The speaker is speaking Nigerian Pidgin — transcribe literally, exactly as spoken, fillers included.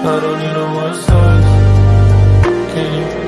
I don't need no more signs. Can you